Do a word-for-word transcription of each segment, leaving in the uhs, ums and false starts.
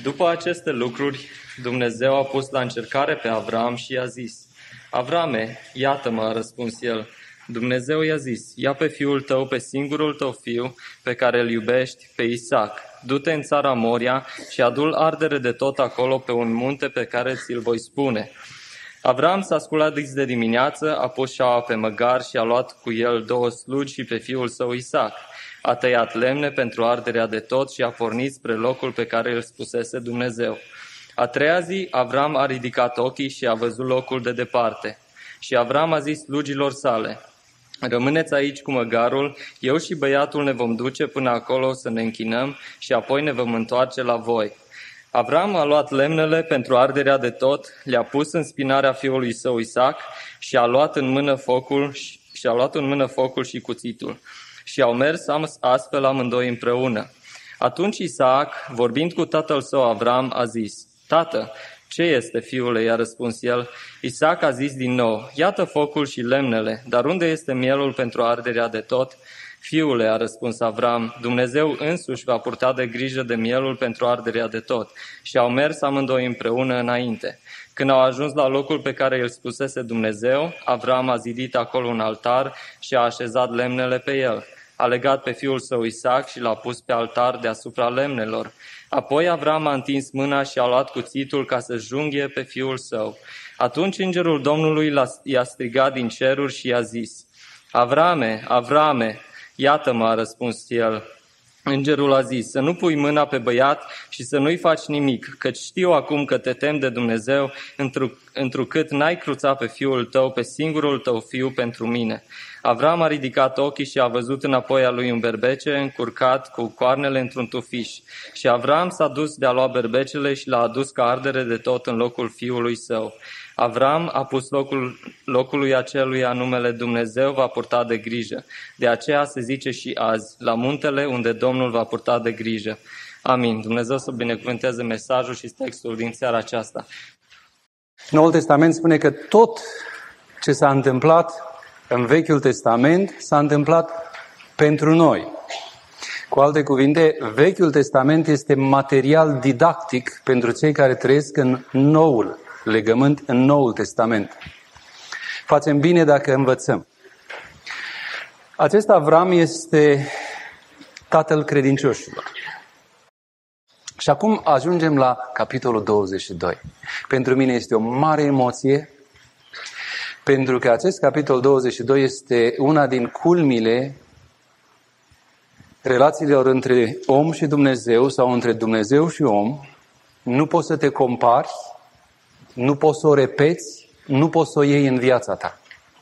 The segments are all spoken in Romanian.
După aceste lucruri, Dumnezeu a pus la încercare pe Avram și i-a zis: Avrame, iată-mă, a răspuns el. Dumnezeu i-a zis: ia pe fiul tău, pe singurul tău fiu, pe care îl iubești, pe Isaac. Du-te în țara Moria și adu-l ardere de tot acolo pe un munte pe care ți-l voi spune. Avram s-a sculat dis de dimineață, a pus șaua pe măgar și a luat cu el două slugi și pe fiul său Isaac. A tăiat lemne pentru arderea de tot și a pornit spre locul pe care îl spusese Dumnezeu. A treia zi, Avram a ridicat ochii și a văzut locul de departe. Și Avram a zis slugilor sale: rămâneți aici cu măgarul, eu și băiatul ne vom duce până acolo să ne închinăm și apoi ne vom întoarce la voi. Avram a luat lemnele pentru arderea de tot, le-a pus în spinarea fiului său Isaac și a luat în mână focul și a luat în mână focul și cuțitul. Și au mers astfel amândoi împreună. Atunci Isaac, vorbind cu tatăl său Avram, a zis: Tată, ce este, fiule? I-a răspuns el. Isaac a zis din nou: iată focul și lemnele, dar unde este mielul pentru arderea de tot? Fiule, a răspuns Avram, Dumnezeu însuși va purta de grijă de mielul pentru arderea de tot. Și au mers amândoi împreună înainte. Când au ajuns la locul pe care îl spusese Dumnezeu, Avram a zidit acolo un altar și a așezat lemnele pe el. A legat pe fiul său Isaac și l-a pus pe altar deasupra lemnelor. Apoi Avram a întins mâna și a luat cuțitul ca să junghie pe fiul său. Atunci îngerul Domnului i-a strigat din ceruri și i-a zis: Avrame, Avrame, iată-mă, a răspuns el. Îngerul a zis: să nu pui mâna pe băiat și să nu-i faci nimic, căci știu acum că te temi de Dumnezeu, întru, întrucât n-ai cruțat pe fiul tău, pe singurul tău fiu pentru mine. Avram a ridicat ochii și a văzut înapoi a lui un berbece încurcat cu coarnele într-un tufiș. Și Avram s-a dus de a lua berbecele și l-a adus ca ardere de tot în locul fiului său. Avram a pus locul, locului aceluia numele Dumnezeu va purta de grijă. De aceea se zice și azi, la muntele unde Domnul va purta de grijă. Amin. Dumnezeu să binecuvânteze mesajul și textul din seara aceasta. Noul Testament spune că tot ce s-a întâmplat în Vechiul Testament s-a întâmplat pentru noi. Cu alte cuvinte, Vechiul Testament este material didactic pentru cei care trăiesc în Noul legământ, în Noul Testament. Facem bine dacă învățăm. Acest Avram este tatăl credincioșilor. Și acum ajungem la capitolul douăzeci și doi. Pentru mine este o mare emoție, pentru că acest capitol douăzeci și doi este una din culmile relațiilor între om și Dumnezeu sau între Dumnezeu și om. Nu poți să te compari, nu poți să o repeți, nu poți să o iei în viața ta.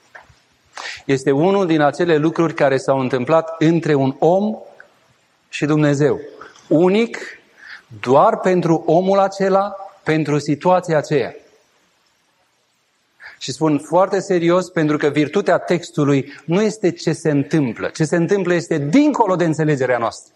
Este unul din acele lucruri care s-au întâmplat între un om și Dumnezeu. Unic, doar pentru omul acela, pentru situația aceea. Și spun foarte serios, pentru că virtutea textului nu este ce se întâmplă. Ce se întâmplă este dincolo de înțelegerea noastră.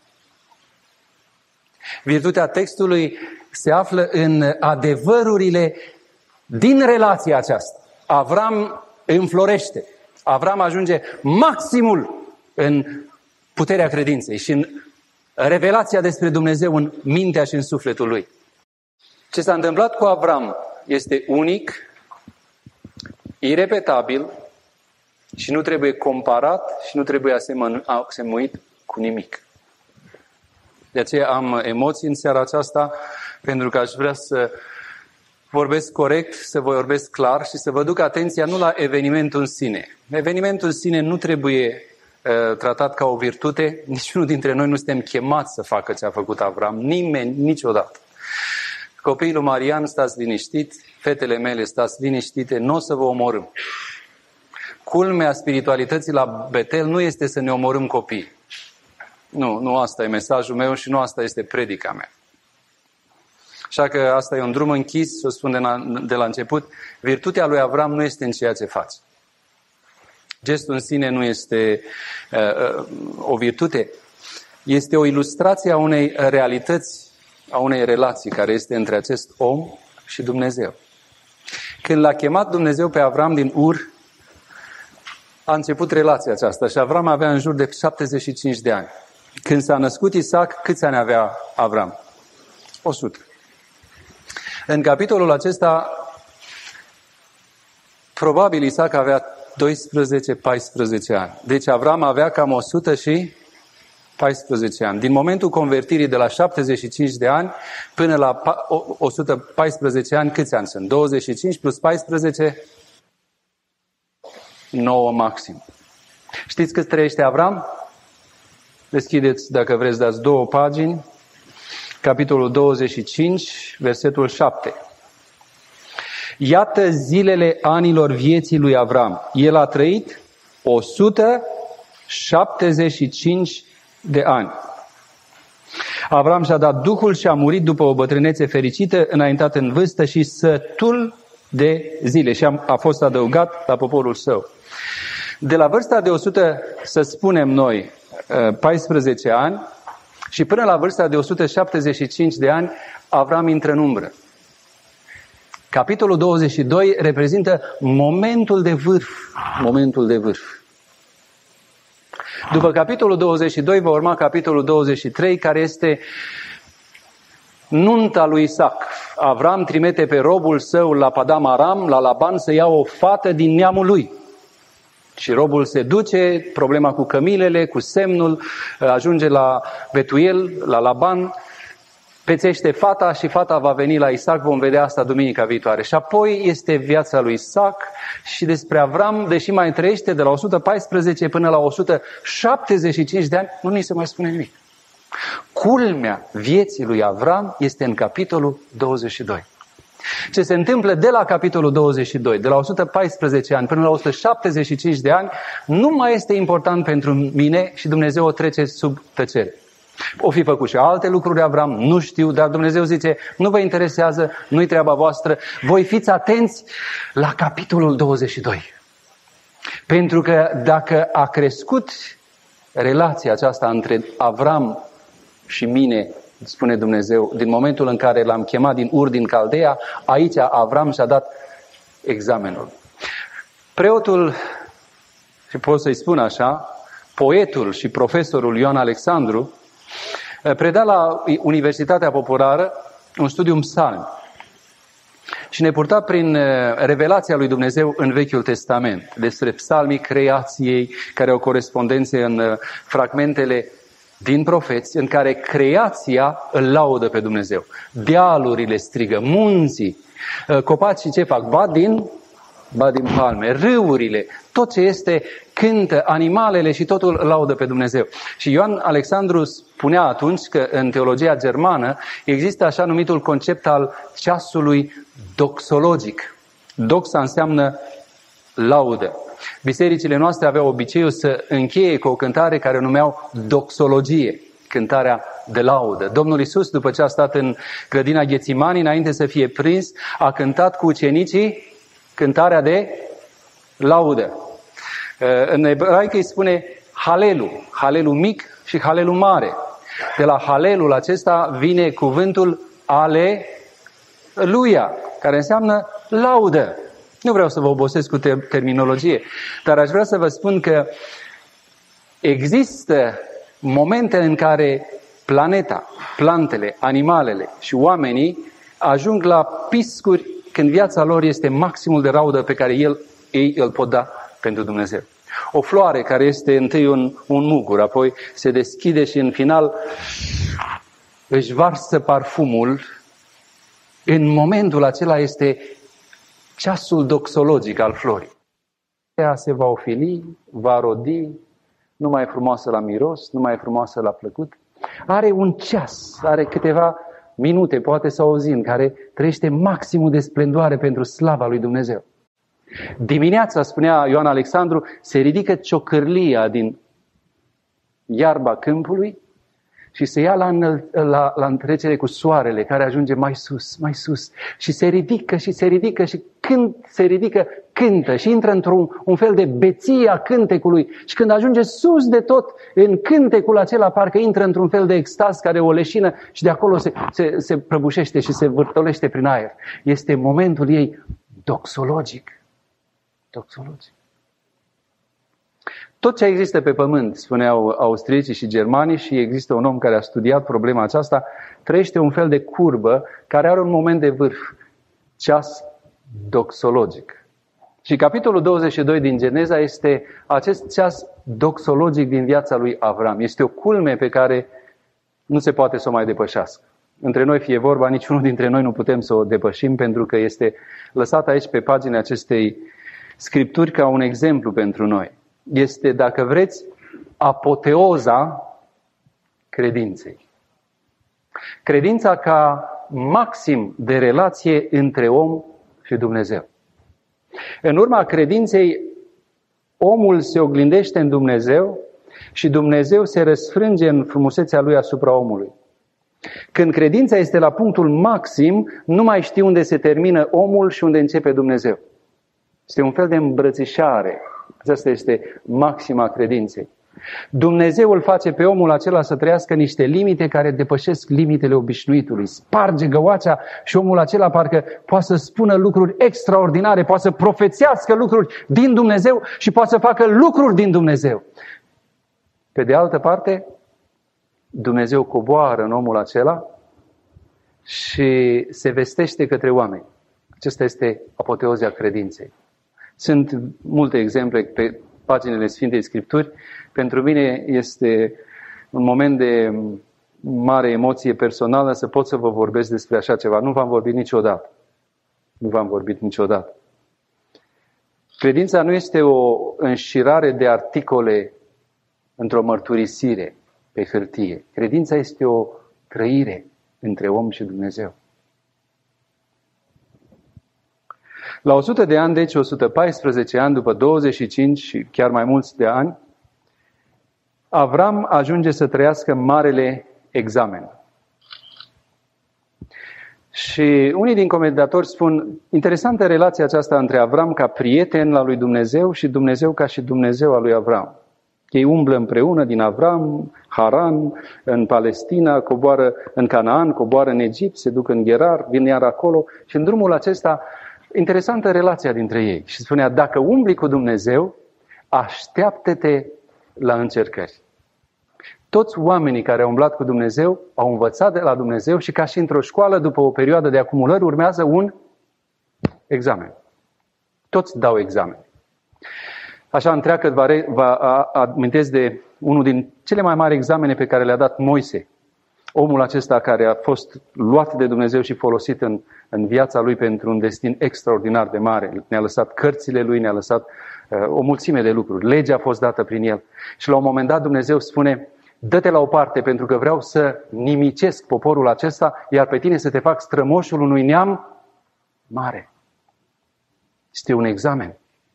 Virtutea textului se află în adevărurile din relația aceasta. Avram înflorește. Avram ajunge maximul în puterea credinței și în revelația despre Dumnezeu în mintea și în sufletul lui. Ce s-a întâmplat cu Avram este unic, irepetabil și nu trebuie comparat și nu trebuie asemuit cu nimic. De aceea am emoții în seara aceasta, pentru că aș vrea să vorbesc corect, să vorbesc clar și să vă duc atenția nu la evenimentul în sine. Evenimentul în sine nu trebuie uh, tratat ca o virtute, niciunul dintre noi nu suntem chemați să facă ce a făcut Avram, nimeni, niciodată. Copiii lui Marian, stați liniștiți, fetele mele, stați liniștite, nu o să vă omorâm. Culmea spiritualității la Betel nu este să ne omorâm copiii. Nu, nu asta e mesajul meu și nu asta este predica mea. Așa că asta e un drum închis, o spun de la, de la început, virtutea lui Avram nu este în ceea ce face. Gestul în sine nu este uh, uh, o virtute, este o ilustrație a unei realități, a unei relații care este între acest om și Dumnezeu. Când l-a chemat Dumnezeu pe Avram din Ur, a început relația aceasta și Avram avea în jur de șaptezeci și cinci de ani. Când s-a născut Isaac, câți ani avea Avram? o sută. În capitolul acesta, probabil Isaac avea doisprezece paisprezece ani. Deci Avram avea cam o sută paisprezece ani. Din momentul convertirii de la șaptezeci și cinci de ani până la o sută paisprezece ani, câți ani sunt? douăzeci și cinci plus paisprezece, nouă maxim. Știți cât trăiește Avram? Deschideți, dacă vreți, dați două pagini. Capitolul douăzeci și cinci, versetul șapte. Iată zilele anilor vieții lui Avram. El a trăit o sută șaptezeci și cinci de ani. Avram și-a dat Duhul și a murit după o bătrânețe fericită, înaintat în vârstă și sătul de zile. Și a, a fost adăugat la poporul său. De la vârsta de o sută, să spunem noi, paisprezece ani, și până la vârsta de o sută șaptezeci și cinci de ani, Avram intră în umbră. Capitolul douăzeci și doi reprezintă momentul de vârf. Momentul de vârf. După capitolul douăzeci și doi va urma capitolul douăzeci și trei, care este nunta lui Isaac. Avram trimite pe robul său la Padam Aram, la Laban, să ia o fată din neamul lui. Și robul se duce, problema cu cămilele, cu semnul, ajunge la Betuel, la Laban, pețește fata și fata va veni la Isaac, vom vedea asta duminica viitoare. Și apoi este viața lui Isaac și despre Avram, deși mai trăiește de la o sută paisprezece până la o sută șaptezeci și cinci de ani, nu ni se mai spune nimic. Culmea vieții lui Avram este în capitolul douăzeci și doi. Ce se întâmplă de la capitolul douăzeci și doi, de la o sută paisprezece ani până la o sută șaptezeci și cinci de ani, nu mai este important pentru mine și Dumnezeu o trece sub tăcere. O fi făcut și alte lucruri Avram, nu știu, dar Dumnezeu zice, nu vă interesează, nu-i treaba voastră, voi fiți atenți la capitolul douăzeci și doi. Pentru că dacă a crescut relația aceasta între Avram și mine, spune Dumnezeu, din momentul în care l-am chemat din Ur, din Caldea, aici Avram și-a dat examenul. Preotul, și pot să-i spun așa, poetul și profesorul Ioan Alexandru, preda la Universitatea Populară un studium psalm și ne purta prin revelația lui Dumnezeu în Vechiul Testament, despre psalmii creației, care au corespondențe în fragmentele din profeți, în care creația îl laudă pe Dumnezeu. Dealurile strigă, munții, copacii ce fac? Bat din, bat din palme, râurile, tot ce este cântă, animalele și totul îl laudă pe Dumnezeu. Și Ioan Alexandru spunea atunci că în teologia germană există așa numitul concept al ceasului doxologic. Doxa înseamnă laudă. Bisericile noastre aveau obiceiul să încheie cu o cântare care o numeau doxologie, cântarea de laudă. Domnul Iisus, după ce a stat în grădina Ghețimani, înainte să fie prins, a cântat cu ucenicii cântarea de laudă. În ebraică îi spune halelu, halelu mic și halelu mare. De la halelul acesta vine cuvântul aleluia, care înseamnă laudă. Nu vreau să vă obosesc cu terminologie, dar aș vrea să vă spun că există momente în care planeta, plantele, animalele și oamenii ajung la piscuri când viața lor este maximul de laudă pe care el, ei îl pot da pentru Dumnezeu. O floare care este întâi un, un mugur, apoi se deschide și în final își varsă parfumul. În momentul acela este ceasul doxologic al florii. Ea se va ofili, va rodi, nu mai e frumoasă la miros, nu mai e frumoasă la plăcut. Are un ceas, are câteva minute, poate să auzi, în care trăiește maximul de splendoare pentru slava lui Dumnezeu. Dimineața, spunea Ioan Alexandru, se ridică ciocârlia din iarba câmpului și se ia la, la, la întrecere cu soarele, care ajunge mai sus, mai sus. Și se ridică și se ridică și când se ridică, cântă și intră într-un un fel de beție a cântecului. Și când ajunge sus de tot, în cântecul acela, parcă intră într-un fel de extaz care o leșină și de acolo se, se, se prăbușește și se vârtolește prin aer. Este momentul ei doxologic. Doxologic. Tot ce există pe pământ, spuneau austriecii și germanii, și există un om care a studiat problema aceasta, trăiește un fel de curbă care are un moment de vârf. ceas doxologic. Și capitolul douăzeci și doi din Geneza este acest ceas doxologic din viața lui Avram. Este o culme pe care nu se poate să o mai depășească. Între noi fie vorba, niciunul dintre noi nu putem să o depășim, pentru că este lăsat aici pe pagina acestei scripturi ca un exemplu pentru noi. Este, dacă vreți, apoteoza credinței. Credința ca maxim de relație între om și Dumnezeu. În urma credinței, omul se oglindește în Dumnezeu și Dumnezeu se răsfrânge în frumusețea Lui asupra omului. Când credința este la punctul maxim, nu mai știi unde se termină omul și unde începe Dumnezeu. Este un fel de îmbrățișare. Aceasta este maxima credinței. Dumnezeu îl face pe omul acela să trăiască niște limite care depășesc limitele obișnuitului. Sparge găoacea și omul acela parcă poate să spună lucruri extraordinare, poate să profețească lucruri din Dumnezeu și poate să facă lucruri din Dumnezeu. Pe de altă parte, Dumnezeu coboară în omul acela și se vestește către oameni. Acesta este apoteozia credinței. Sunt multe exemple pe paginile Sfintei Scripturi. Pentru mine este un moment de mare emoție personală să pot să vă vorbesc despre așa ceva. Nu v-am vorbit niciodată. Nu v-am vorbit niciodată. Credința nu este o înșirare de articole într-o mărturisire pe hârtie. Credința este o trăire între om și Dumnezeu. La o sută de ani, deci o sută paisprezece ani, după douăzeci și cinci și chiar mai mulți de ani, Avram ajunge să trăiască marele examen. Și unii din comentatori spun, interesantă relația aceasta între Avram ca prieten al lui Dumnezeu și Dumnezeu ca și Dumnezeu al lui Avram. Ei umblă împreună din Avram, Haran, în Palestina, coboară în Canaan, coboară în Egipt, se duc în Gerar, vin iar acolo și în drumul acesta, interesantă relația dintre ei. Și spunea, dacă umbli cu Dumnezeu, așteaptă-te la încercări. Toți oamenii care au umblat cu Dumnezeu au învățat de la Dumnezeu și ca și într-o școală, după o perioadă de acumulări, urmează un examen. Toți dau examen. Așa întreagă vă, vă amintesc de unul din cele mai mari examene pe care le-a dat Moise. Omul acesta care a fost luat de Dumnezeu și folosit în, în viața lui pentru un destin extraordinar de mare. Ne-a lăsat cărțile lui, ne-a lăsat uh, o mulțime de lucruri. Legea a fost dată prin el. Și la un moment dat Dumnezeu spune, dă-te la o parte pentru că vreau să nimicesc poporul acesta, iar pe tine să te fac strămoșul unui neam mare. Este un examen.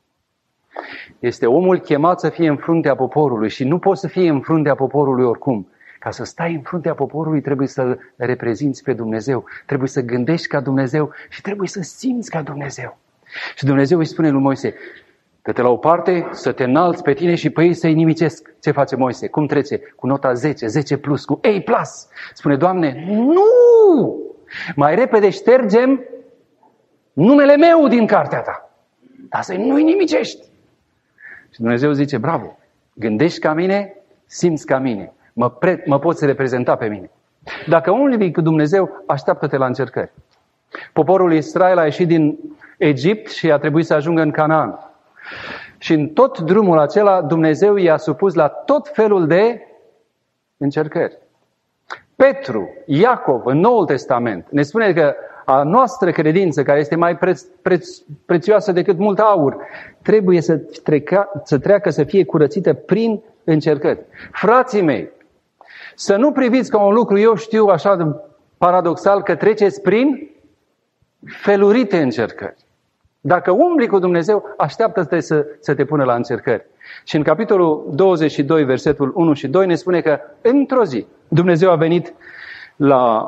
Este omul chemat să fie în fruntea poporului și nu poți să fie în fruntea poporului oricum. Ca să stai în fruntea poporului trebuie să reprezinți pe Dumnezeu, trebuie să gândești ca Dumnezeu și trebuie să simți ca Dumnezeu. Și Dumnezeu îi spune lui Moise, dă-te la o parte, să te înalți pe tine și pe ei să-i nimicesc. Ce face Moise? Cum trece? Cu nota zece, zece plus, cu A plus. Spune, Doamne, nu! Mai repede ștergem numele meu din cartea ta. Dar să nu-i nimicești. Și Dumnezeu zice, bravo, gândești ca mine, simți ca mine. Mă, pre- mă poți reprezenta pe mine. Dacă umbli cu Dumnezeu, așteaptă-te la încercări. Poporul Israel a ieșit din Egipt și a trebuit să ajungă în Canaan. Și în tot drumul acela, Dumnezeu i-a supus la tot felul de încercări. Petru, Iacov, în Noul Testament, ne spune că a noastră credință, care este mai preț, preț, prețioasă decât mult aur, trebuie să, treca, să treacă, să fie curățită prin încercări. Frații mei, să nu priviți ca un lucru, eu știu așa de paradoxal, că treceți prin felurite încercări. Dacă umbli cu Dumnezeu, așteaptă-te să, să te pună la încercări. Și în capitolul douăzeci și doi, versetul unu și doi, ne spune că într-o zi Dumnezeu a venit la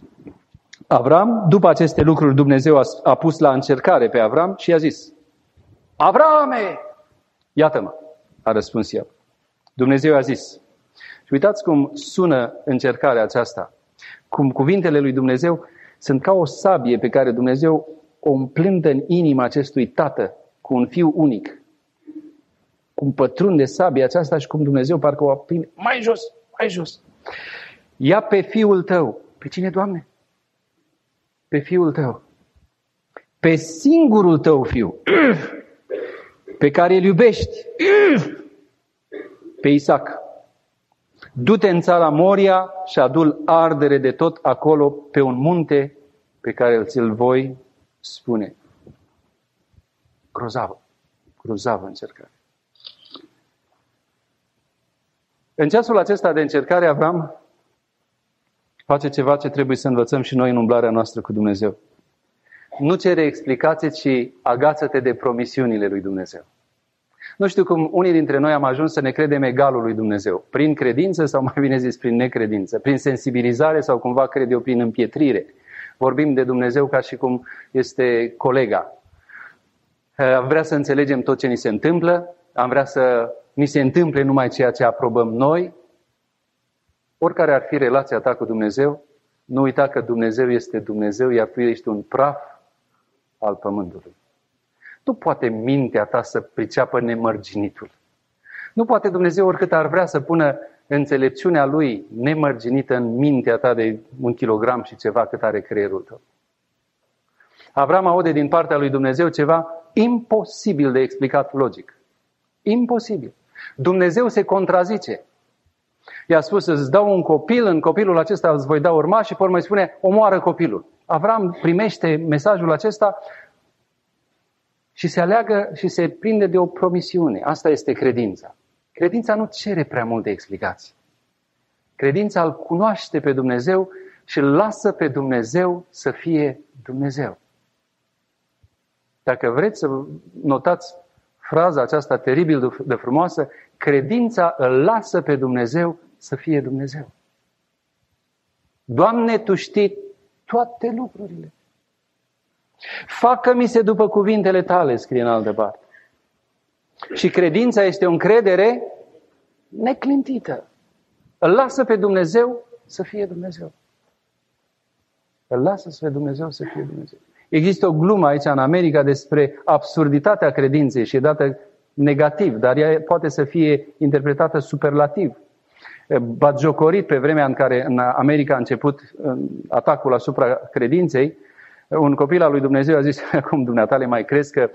Avram. După aceste lucruri Dumnezeu a, a pus la încercare pe Avram și i-a zis, Avrame! Iată-mă, a răspuns el. Dumnezeu a zis. Și uitați cum sună încercarea aceasta. Cum cuvintele lui Dumnezeu sunt ca o sabie pe care Dumnezeu o împlântă în inima acestui tată cu un fiu unic. Cum pătrunde sabia aceasta și cum Dumnezeu parcă o aprinde. Mai jos, mai jos. Ia pe fiul tău. Pe cine, Doamne? Pe fiul tău. pe singurul tău fiu, pe care îl iubești, pe Isaac. Du-te în țara Moria și adu-l ardere de tot acolo pe un munte pe care ți-l voi spune. Grozavă, grozavă încercare. În ceasul acesta de încercare, Avram face ceva ce trebuie să învățăm și noi în umblarea noastră cu Dumnezeu. Nu cere explicații, ci agață-te de promisiunile lui Dumnezeu. Nu știu cum unii dintre noi am ajuns să ne credem egalul lui Dumnezeu. Prin credință sau mai bine zis prin necredință. Prin sensibilizare sau cumva cred eu prin împietrire. Vorbim de Dumnezeu ca și cum este colega. Am vrea să înțelegem tot ce ni se întâmplă. Am vrea să ni se întâmple numai ceea ce aprobăm noi. Oricare ar fi relația ta cu Dumnezeu, nu uita că Dumnezeu este Dumnezeu, iar tu ești un praf al pământului. Nu poate mintea ta să priceapă nemărginitul. Nu poate Dumnezeu, oricât ar vrea, să pună înțelepciunea Lui nemărginită în mintea ta de un kilogram și ceva cât are creierul tău. Avram aude din partea lui Dumnezeu ceva imposibil de explicat logic. Imposibil. Dumnezeu se contrazice. I-a spus, îți dau un copil, în copilul acesta îți voi da urmași și pe urmă îi spune, omoară copilul. Avram primește mesajul acesta și se aleagă și se prinde de o promisiune. Asta este credința. Credința nu cere prea multe explicații. Credința îl cunoaște pe Dumnezeu și îl lasă pe Dumnezeu să fie Dumnezeu. Dacă vreți să notați fraza aceasta teribil de frumoasă, credința îl lasă pe Dumnezeu să fie Dumnezeu. Doamne, Tu știi toate lucrurile. Facă-mi se după cuvintele Tale, scrie în altă parte. Și credința este o încredere neclintită. Îl lasă pe Dumnezeu să fie Dumnezeu. Îl lasă pe Dumnezeu să fie Dumnezeu. Există o glumă aici în America despre absurditatea credinței și e dată negativ, dar ea poate să fie interpretată superlativ. Batjocorit pe vremea în care în America a început atacul asupra credinței, un copil al lui Dumnezeu a zis, cum dumneatale mai crezi că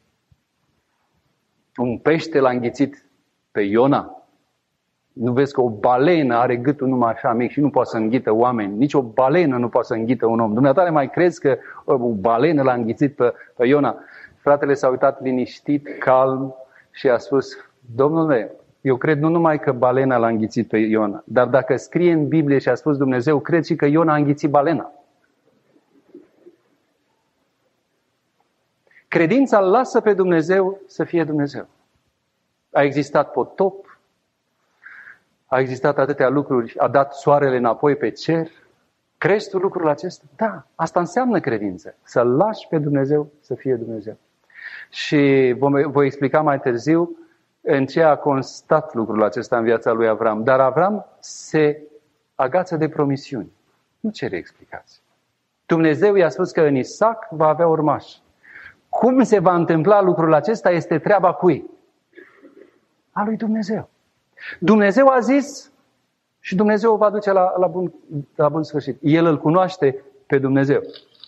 un pește l-a înghițit pe Iona? Nu vezi că o balenă are gâtul numai așa mic și nu poate să înghită oameni? Nici o balenă nu poate să înghită un om. Dumneatale mai crezi că o balenă l-a înghițit pe, pe Iona? Fratele s-a uitat liniștit, calm și a spus, Domnule, eu cred nu numai că balena l-a înghițit pe Iona, dar dacă scrie în Biblie și a spus Dumnezeu, cred și că Iona a înghițit balena. Credința îl lasă pe Dumnezeu să fie Dumnezeu. A existat potop, a existat atâtea lucruri, a dat soarele înapoi pe cer. Crezi tu lucrul acesta? Da, asta înseamnă credință. Să-L lași pe Dumnezeu să fie Dumnezeu. Și vom, voi explica mai târziu în ce a constat lucrul acesta în viața lui Avram. Dar Avram se agață de promisiuni. Nu cere explicații. Dumnezeu i-a spus că în Isaac va avea urmași. Cum se va întâmpla lucrul acesta este treaba cui? A lui Dumnezeu. Dumnezeu a zis și Dumnezeu o va duce la, la, bun, la bun sfârșit. El îl cunoaște pe Dumnezeu.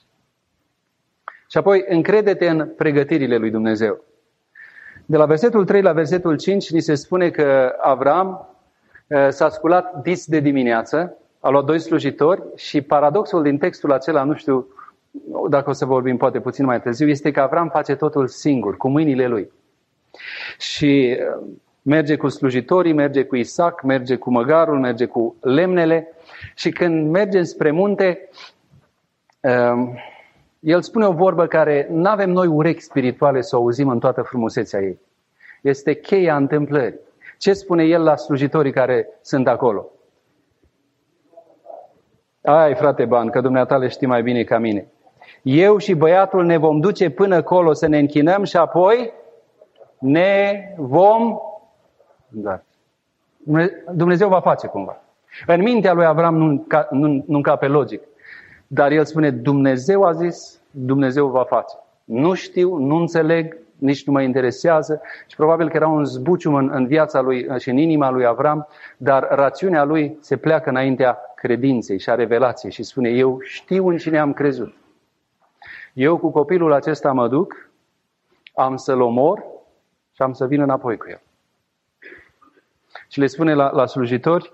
Și apoi încrede-te în pregătirile lui Dumnezeu. De la versetul trei la versetul cinci ni se spune că Avram s-a sculat dis de dimineață, a luat doi slujitori și paradoxul din textul acela, nu știu dacă o să vorbim poate puțin mai târziu, este că Avram face totul singur, cu mâinile lui. Și merge cu slujitorii, merge cu Isaac, merge cu măgarul, merge cu lemnele și când merge spre munte, el spune o vorbă care nu avem noi urechi spirituale să o auzim în toată frumusețea ei. Este cheia întâmplării. Ce spune el la slujitorii care sunt acolo? Ai, frate Ban, că dumneata le știi mai bine ca mine. Eu și băiatul ne vom duce până acolo să ne închinăm și apoi ne vom... Da. Dumnezeu va face cumva. În mintea lui Avram nu, nu, nu încape logic. Dar el spune, Dumnezeu a zis, Dumnezeu va face. Nu știu, nu înțeleg, nici nu mă interesează. Și probabil că era un zbucium în, în viața lui și în inima lui Avram, dar rațiunea lui se pleacă înaintea credinței și a revelației și spune, eu știu în cine am crezut. Eu cu copilul acesta mă duc, am să-l omor și am să vin înapoi cu el. Și le spune la, la slujitori,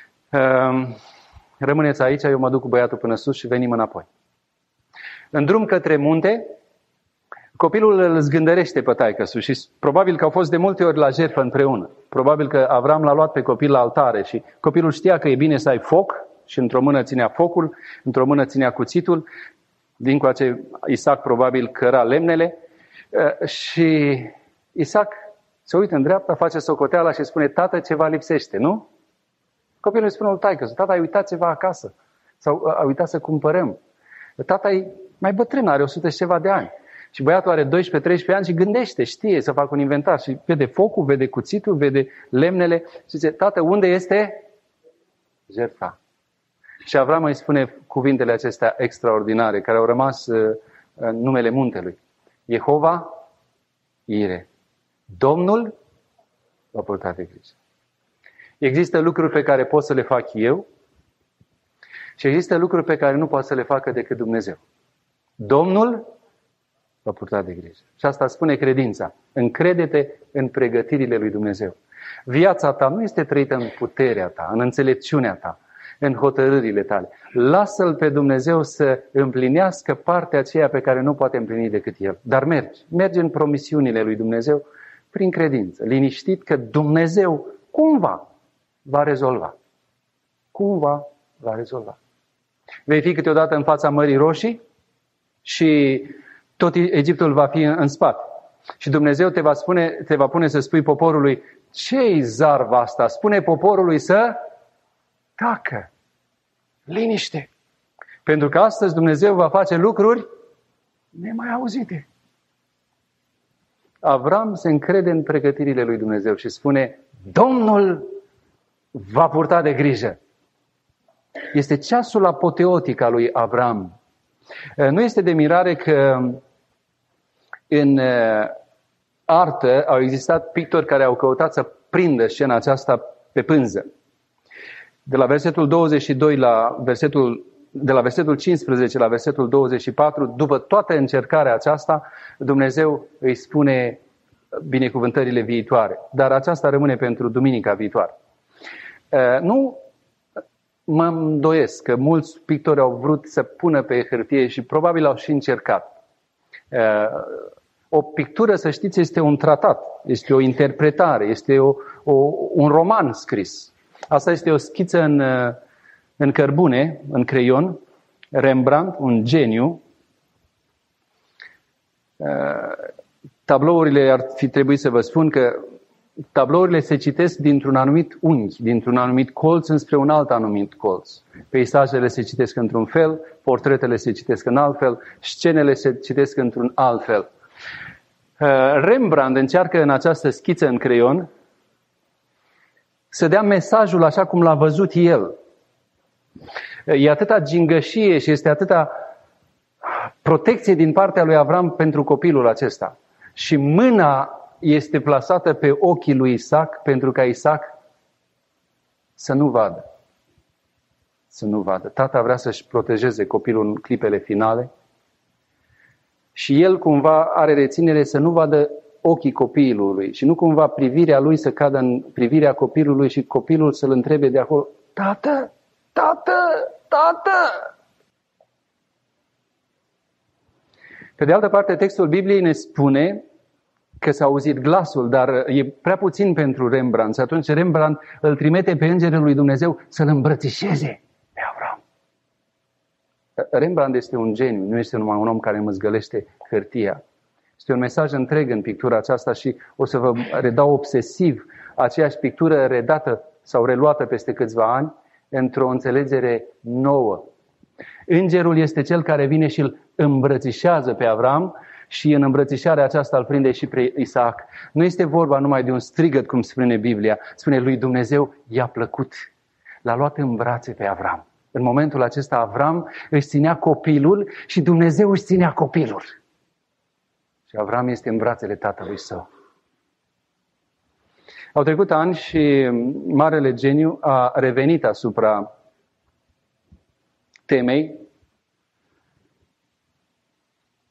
rămâneți aici, eu mă duc cu băiatul până sus și venim înapoi. În drum către munte, copilul îl zgândărește pe taică-su și probabil că au fost de multe ori la jertfă împreună. Probabil că Avram l-a luat pe copil la altare și copilul știa că e bine să ai foc și într-o mână ținea focul, într-o mână ținea cuțitul, dincoace Isaac probabil căra lemnele și Isaac se uită în dreapta, face socoteala și spune, tată, ceva lipsește, nu? Copilul îi spune lui taică-su, tata, ai uitat ceva acasă sau a uitat să cumpărăm. Tata e mai bătrân, are o sută și ceva de ani. Și băiatul are doisprezece treisprezece ani și gândește, știe să facă un inventar. Și vede focul, vede cuțitul, vede lemnele și zice, tată, unde este jertfa? Și Avram îi spune cuvintele acestea extraordinare, care au rămas în numele muntelui. Jehova Ire. Domnul va purta de grijă. Există lucruri pe care pot să le fac eu și există lucruri pe care nu pot să le facă decât Dumnezeu. Domnul va purta de grijă. Și asta spune credința. Încrede-te în pregătirile lui Dumnezeu. Viața ta nu este trăită în puterea ta, în înțelepciunea ta, în hotărârile tale. Lasă-L pe Dumnezeu să împlinească partea aceea pe care nu poate împlini decât El. Dar mergi. Mergi în promisiunile lui Dumnezeu prin credință. Liniștit că Dumnezeu cumva va rezolva. Cumva va rezolva. Vei fi câteodată în fața Mării Roșii și tot Egiptul va fi în spate. Și Dumnezeu te va, spune, te va pune să spui poporului, ce-i zarva asta? Spune poporului să tacă. Liniște. Pentru că astăzi Dumnezeu va face lucruri nemai auzite. Avram se încrede în pregătirile lui Dumnezeu și spune, Domnul va purta de grijă. Este ceasul apoteotic al lui Avram. Nu este de mirare că în artă au existat pictori care au căutat să prindă scena aceasta pe pânză. De la versetul douăzeci și doi la versetul, de la versetul cincisprezece la versetul douăzeci și patru, după toată încercarea aceasta, Dumnezeu îi spune binecuvântările viitoare. Dar aceasta rămâne pentru duminica viitoare. Nu mă îndoiesc că mulți pictori au vrut să pună pe hârtie și probabil au și încercat. O pictură, să știți, este un tratat, este o interpretare, este o, o, un roman scris. Asta este o schiță în, în cărbune, în creion. Rembrandt, un geniu. Tablourile, ar fi trebuit să vă spun că tablourile se citesc dintr-un anumit unghi, dintr-un anumit colț înspre un alt anumit colț. Peisajele se citesc într-un fel, portretele se citesc în alt fel, scenele se citesc într-un alt fel. Rembrandt încearcă în această schiță în creion să dea mesajul așa cum l-a văzut el. E atâta gingășie și este atâta protecție din partea lui Avram pentru copilul acesta. Și mâna este plasată pe ochii lui Isaac pentru ca Isaac să nu vadă. Să nu vadă. Tata vrea să-și protejeze copilul în clipele finale și el cumva are reținere să nu vadă ochii copilului și nu cumva privirea lui să cadă în privirea copilului și copilul să-l întrebe de acolo, tată, tată, tată. Pe de altă parte, textul Bibliei ne spune că s-a auzit glasul, dar e prea puțin pentru Rembrandt. Și atunci Rembrandt îl trimite pe îngerul lui Dumnezeu să-l îmbrățișeze pe Avram. Rembrandt este un geniu, nu este numai un om care măzgălește hârtia. Este un mesaj întreg în pictura aceasta și o să vă redau obsesiv aceeași pictură redată sau reluată peste câțiva ani într-o înțelegere nouă. Îngerul este cel care vine și îl îmbrățișează pe Avram și în îmbrățișarea aceasta îl prinde și pe Isaac. Nu este vorba numai de un strigăt, cum spune Biblia. Spune lui Dumnezeu, i-a plăcut. L-a luat în brațe pe Avram. În momentul acesta Avram își ținea copilul și Dumnezeu își ținea copilul. Și Avram este în brațele tatălui său. Au trecut ani și marele geniu a revenit asupra temei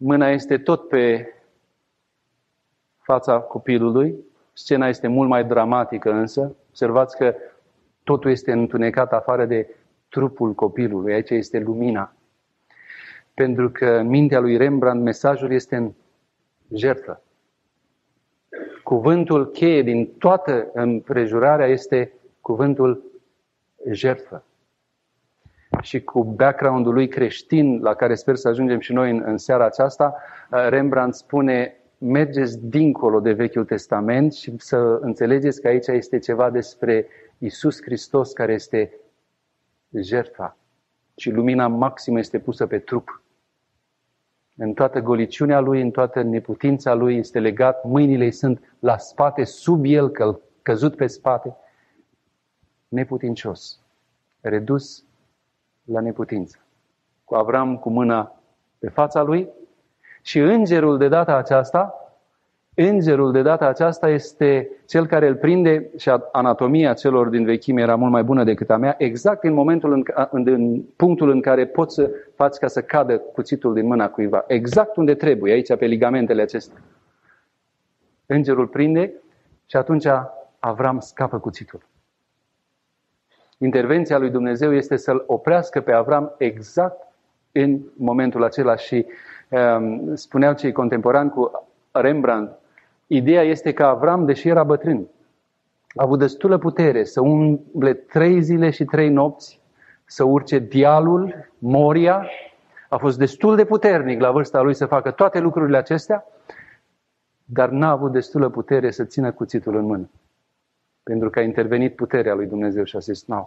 Mâna este tot pe fața copilului. Scena este mult mai dramatică însă. Observați că totul este întunecat afară de trupul copilului. Aici este lumina. Pentru că în mintea lui Rembrandt mesajul este în jertfă. Cuvântul cheie din toată împrejurarea este cuvântul jertfă. Și cu background-ul lui creștin, la care sper să ajungem și noi în, în seara aceasta, Rembrandt spune: mergeți dincolo de Vechiul Testament și să înțelegeți că aici este ceva despre Iisus Hristos, care este jertfa. Și lumina maximă este pusă pe trup. În toată goliciunea lui, în toată neputința lui, este legat, mâinile îi sunt la spate, sub el, că căzut pe spate, neputincios, redus la neputință. Cu Avram cu mâna pe fața lui și îngerul de data aceasta, îngerul de data aceasta este cel care îl prinde, și anatomia celor din vechime era mult mai bună decât a mea, exact în momentul, în, în, în punctul în care poți să faci ca să cadă cuțitul din mâna cuiva. Exact unde trebuie, aici pe ligamentele acestea. Îngerul prinde și atunci Avram scapă cuțitul. Intervenția lui Dumnezeu este să-l oprească pe Avram exact în momentul acela și um, spuneau cei contemporani cu Rembrandt, ideea este că Avram, deși era bătrân, a avut destulă putere să umble trei zile și trei nopți, să urce dealul, Moria, a fost destul de puternic la vârsta lui să facă toate lucrurile acestea, dar n-a avut destulă putere să țină cuțitul în mână. Pentru că a intervenit puterea lui Dumnezeu și a zis, nu.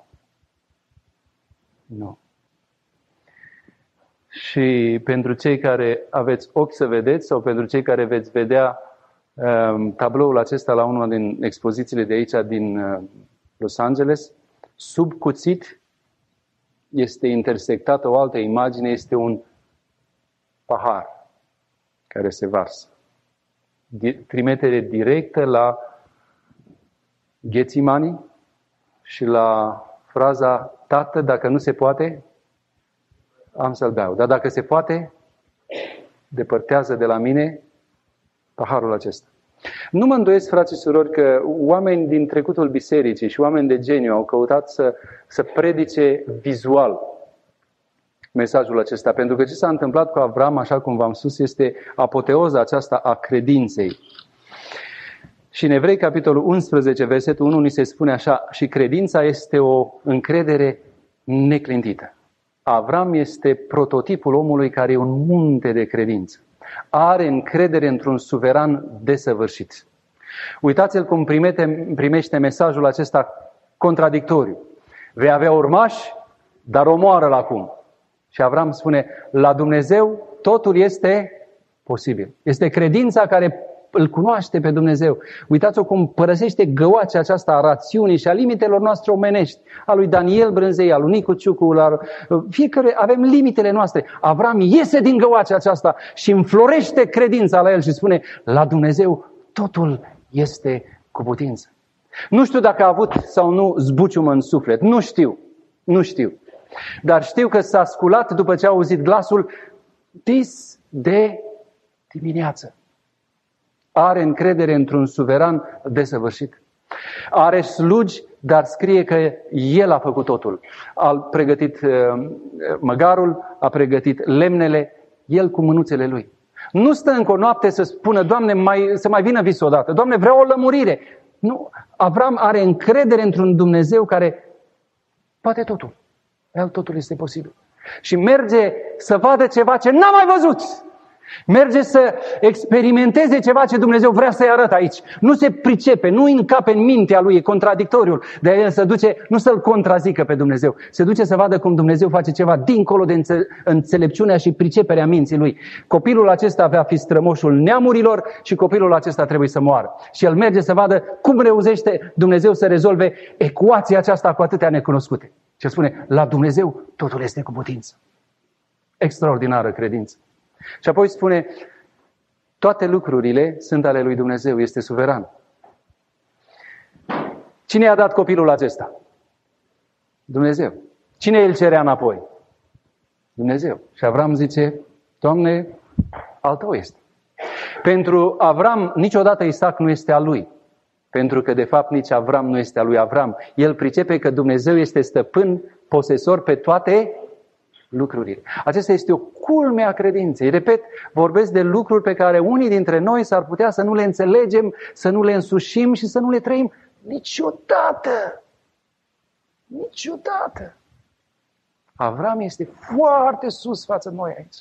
Nu. Și pentru cei care aveți ochi să vedeți, sau pentru cei care veți vedea um, tabloul acesta la una din expozițiile de aici din uh, Los Angeles, sub cuțit este intersectată o altă imagine, este un pahar care se varsă. Trimitere directă la Ghețimani și la fraza, Tată, dacă nu se poate, am să-l beau. Dar dacă se poate, depărtează de la mine paharul acesta. Nu mă îndoiesc, frați și surori, că oameni din trecutul bisericii și oameni de geniu au căutat să, să predice vizual mesajul acesta. Pentru că ce s-a întâmplat cu Avram, așa cum v-am spus, este apoteoza aceasta a credinței. Și în Evrei, capitolul unsprezece, versetul unu, ni se spune așa, și credința este o încredere neclintită. Avram este prototipul omului care e un munte de credință. Are încredere într-un suveran desăvârșit. Uitați-l cum primete, primește mesajul acesta contradictoriu. Vei avea urmași, dar omoară-l acum. Și Avram spune, la Dumnezeu totul este posibil. Este credința care îl cunoaște pe Dumnezeu. Uitați-o cum părăsește găoacea aceasta a rațiunii și a limitelor noastre omenești. A lui Daniel Brânzei, a lui Nicu Ciucu, la... fiecare avem limitele noastre. Avram iese din găoacea aceasta și înflorește credința la el și spune, la Dumnezeu totul este cu putință. Nu știu dacă a avut sau nu zbuciumă în suflet. Nu știu. Nu știu. Dar știu că s-a sculat după ce a auzit glasul dis de dimineață. Are încredere într-un suveran desăvârșit. Are slugi, dar scrie că El a făcut totul. A pregătit măgarul, a pregătit lemnele, El cu mânuțele Lui. Nu stă încă o noapte să spună, Doamne, mai, să mai vină vis odată. Doamne, vreau o lămurire. Nu, Avram are încredere într-un Dumnezeu care poate totul. El totul este posibil. Și merge să vadă ceva ce n-a mai văzut. Merge să experimenteze ceva ce Dumnezeu vrea să-i arăt aici. Nu se pricepe, nu încape în mintea lui, e contradictoriul. De el se duce, nu să-l contrazică pe Dumnezeu. Se duce să vadă cum Dumnezeu face ceva dincolo de înțelepciunea și priceperea minții lui. Copilul acesta avea fi strămoșul neamurilor și copilul acesta trebuie să moară. Și el merge să vadă cum reuzește Dumnezeu să rezolve ecuația aceasta cu atâtea necunoscute. Și el spune, la Dumnezeu totul este cu putință. Extraordinară credință. Și apoi spune, toate lucrurile sunt ale lui Dumnezeu, este suveran. Cine i-a dat copilul acesta? Dumnezeu. Cine îl cerea înapoi? Dumnezeu. Și Avram zice, Doamne, Al tău este. Pentru Avram, niciodată Isaac nu este al lui. Pentru că, de fapt, nici Avram nu este al lui Avram. El pricepe că Dumnezeu este stăpân, posesor pe toate lucrurile. Acesta este o culme a credinței. Repet, vorbesc de lucruri pe care unii dintre noi s-ar putea să nu le înțelegem, să nu le însușim și să nu le trăim niciodată. Niciodată. Avram este foarte sus față de noi aici.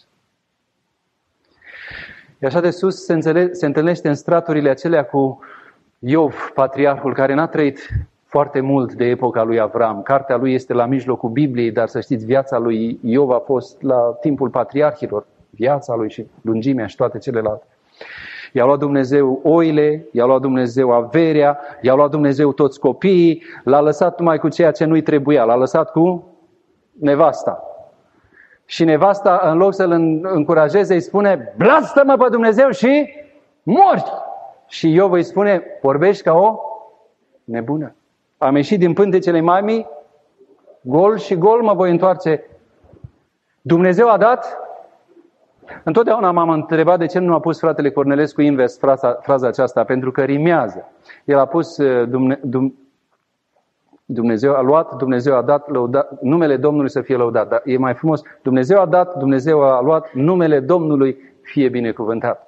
E așa de sus se, înțele- se întâlnește în straturile acelea cu Iov, patriarhul, care n-a trăit foarte mult de epoca lui Avram. Cartea lui este la mijlocul Bibliei, dar să știți, viața lui Iov a fost la timpul patriarhilor. Viața lui și lungimea și toate celelalte. I-a luat Dumnezeu oile, i-a luat Dumnezeu averea, i-a luat Dumnezeu toți copiii, l-a lăsat numai cu ceea ce nu-i trebuia, l-a lăsat cu nevasta. Și nevasta, în loc să-l încurajeze, îi spune, blastă-mă pe Dumnezeu și mori! Și Iov îi spune, vorbești ca o nebună. Am ieșit din pântecele mamei, gol și gol mă voi întoarce. Dumnezeu a dat. Întotdeauna m-am întrebat de ce nu a pus fratele Cornelescu invers fraza, fraza aceasta, pentru că rimează. El a pus Dumne, Dum, Dumnezeu a luat, Dumnezeu a dat, lăudat, numele Domnului să fie lăudat. Dar e mai frumos, Dumnezeu a dat, Dumnezeu a luat, numele Domnului fie binecuvântat.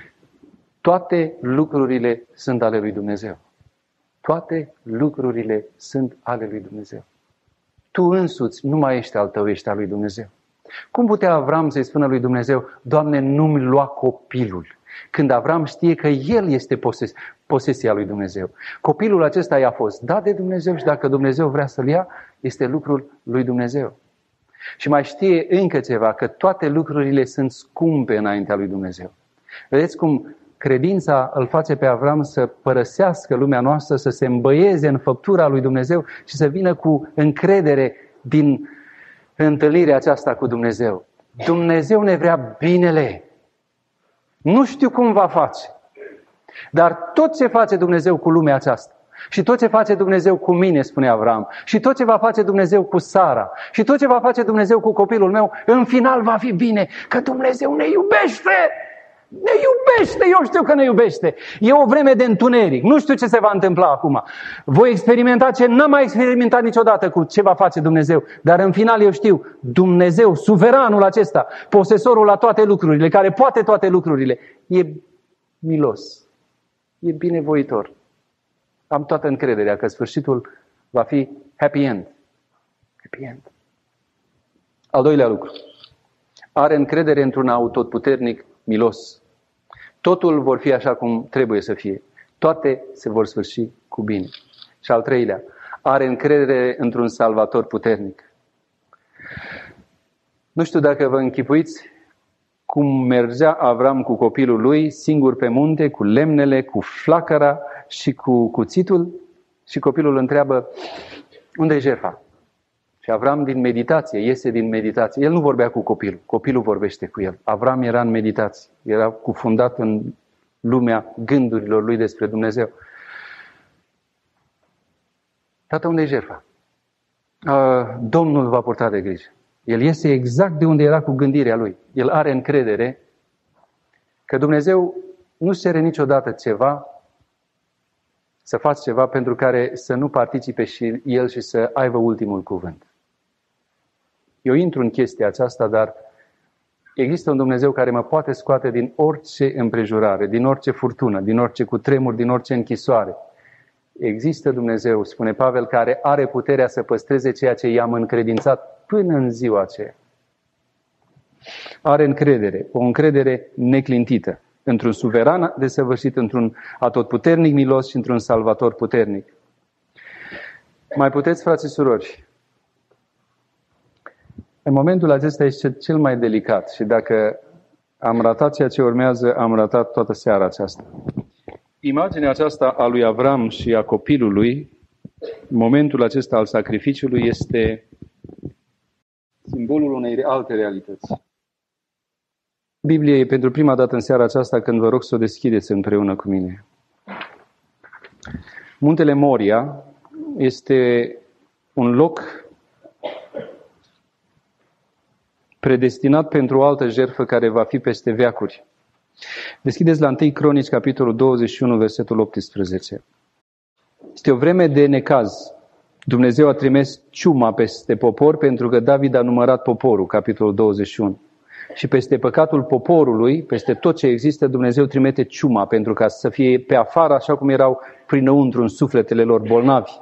Toate lucrurile sunt ale lui Dumnezeu. Toate lucrurile sunt ale lui Dumnezeu. Tu însuți nu mai ești al tău, ești al lui Dumnezeu. Cum putea Avram să-i spună lui Dumnezeu, Doamne, nu-mi lua copilul? Când Avram știe că el este poses- posesia lui Dumnezeu. Copilul acesta i-a fost dat de Dumnezeu și dacă Dumnezeu vrea să-l ia, este lucrul lui Dumnezeu. Și mai știe încă ceva, că toate lucrurile sunt scumpe înaintea lui Dumnezeu. Vedeți cum credința îl face pe Avram să părăsească lumea noastră, să se îmbăieze în făptura lui Dumnezeu și să vină cu încredere din întâlnirea aceasta cu Dumnezeu. Dumnezeu ne vrea binele. Nu știu cum va face, dar tot ce face Dumnezeu cu lumea aceasta și tot ce face Dumnezeu cu mine, spune Avram, și tot ce va face Dumnezeu cu Sara și tot ce va face Dumnezeu cu copilul meu, în final va fi bine, că Dumnezeu ne iubește. Ne iubește, eu știu că ne iubește. E o vreme de întuneric. Nu știu ce se va întâmpla acum. Voi experimenta ce n-am mai experimentat niciodată cu ce va face Dumnezeu. Dar în final eu știu, Dumnezeu, suveranul acesta, posesorul la toate lucrurile, care poate toate lucrurile, e milos. E binevoitor. Am toată încrederea că sfârșitul va fi happy end. Happy end. Al doilea lucru. Are încredere într-un atotputernic milos. Totul vor fi așa cum trebuie să fie. Toate se vor sfârși cu bine. Și al treilea, are încredere într-un salvator puternic. Nu știu dacă vă închipuiți cum mergea Avram cu copilul lui, singur pe munte, cu lemnele, cu flacăra și cu cuțitul, și copilul întreabă, unde e jertfa? Și Avram din meditație, iese din meditație. El nu vorbea cu copilul, copilul vorbește cu el. Avram era în meditație, era cufundat în lumea gândurilor lui despre Dumnezeu. Tată, unde e jertfa? Domnul va purta de grijă. El iese exact de unde era cu gândirea lui. El are încredere că Dumnezeu nu cere niciodată ceva, să faci ceva pentru care să nu participe și el și să aibă ultimul cuvânt. Eu intru în chestia aceasta, dar există un Dumnezeu care mă poate scoate din orice împrejurare, din orice furtună, din orice cutremur, din orice închisoare. Există Dumnezeu, spune Pavel, care are puterea să păstreze ceea ce i-am încredințat până în ziua aceea. Are încredere, o încredere neclintită, într-un suveran desăvârșit, într-un atotputernic milos și într-un salvator puternic. Mai puteți, frați și surori, în momentul acesta este cel mai delicat și dacă am ratat ceea ce urmează, am ratat toată seara aceasta. Imaginea aceasta a lui Avram și a copilului, momentul acesta al sacrificiului, este simbolul unei alte realități. Biblia e pentru prima dată în seara aceasta când vă rog să o deschideți împreună cu mine. Muntele Moria este un loc predestinat pentru o altă jertfă care va fi peste veacuri. Deschideți la întâi Cronici, capitolul douăzeci și unu, versetul optsprezece. Este o vreme de necaz. Dumnezeu a trimis ciuma peste popor pentru că David a numărat poporul, capitolul douăzeci și unu. Și peste păcatul poporului, peste tot ce există, Dumnezeu trimite ciuma pentru ca să fie pe afară așa cum erau prinăuntru în sufletele lor bolnavi.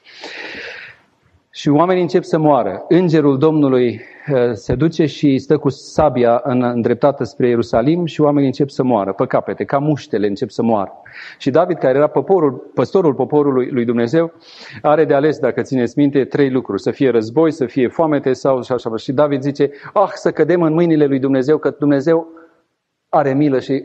Și oamenii încep să moară. Îngerul Domnului se duce și stă cu sabia îndreptată spre Ierusalim și oamenii încep să moară pe capete, ca muștele încep să moară. Și David, care era poporul, păstorul poporului lui Dumnezeu, are de ales, dacă țineți minte, trei lucruri. Să fie război, să fie foamete sau și așa. Și David zice, ah, să cădem în mâinile lui Dumnezeu, că Dumnezeu are milă și...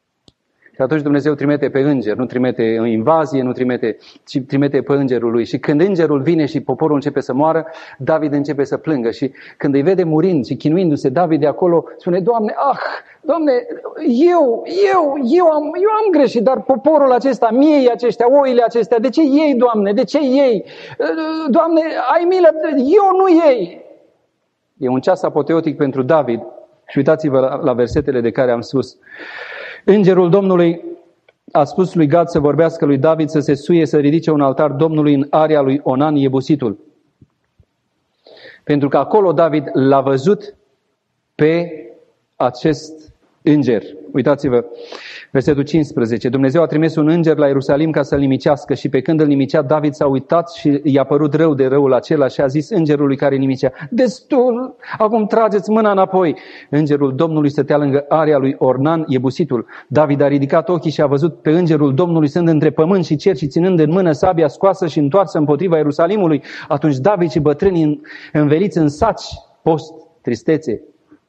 Și atunci Dumnezeu trimite pe înger, nu trimite invazie, nu trimite, ci trimite pe îngerul lui. Și când îngerul vine și poporul începe să moară, David începe să plângă. Și când îi vede murind și chinuindu-se, David de acolo spune, Doamne, ah, Doamne, eu, eu, eu am, eu am greșit, dar poporul acesta, miei aceștia, oile acestea, de ce ei, Doamne, de ce ei? Doamne, ai milă, eu nu ei. E un ceas apoteotic pentru David. Și uitați-vă la, la versetele de care am spus. Îngerul Domnului a spus lui Gad să vorbească lui David să se suie, să ridice un altar Domnului în area lui Onan Iebusitul. Pentru că acolo David l-a văzut pe acest înger. Uitați-vă, versetul cincisprezece. Dumnezeu a trimis un înger la Ierusalim ca să-l nimicească și pe când îl nimicea, David s-a uitat și i-a părut rău de răul acela și a zis îngerului care nimicea, destul, acum trageți mâna înapoi. Îngerul Domnului stătea lângă area lui Ornan Iebusitul. David a ridicat ochii și a văzut pe îngerul Domnului stând între pământ și cer și ținând în mână sabia scoasă și întoarsă împotriva Ierusalimului. Atunci David și bătrânii înveliți în saci, post, tristețe,